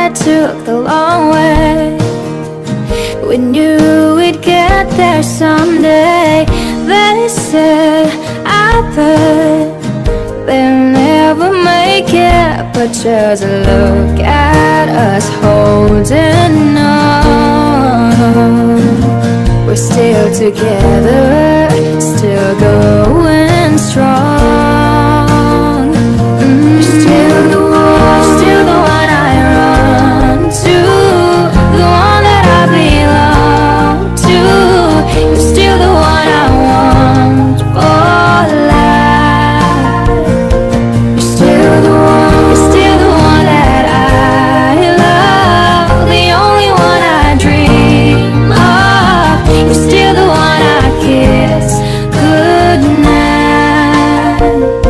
took the long way. We knew we'd get there someday. They said, I bet they'll never make it. But just look at us holding on. We're still together, still going strong. You're still the one I run to, the one that I belong to. You're still the one I want for life. You're still the one that I love, the only one I dream of. You're still the one I kiss goodnight.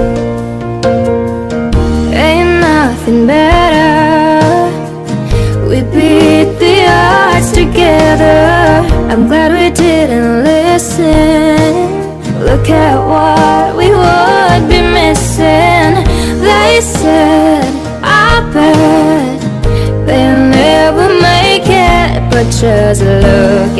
Ain't nothing better. We beat the odds together. I'm glad we didn't listen. Look at what we would be missing. They said, I bet they'll never make it. But just look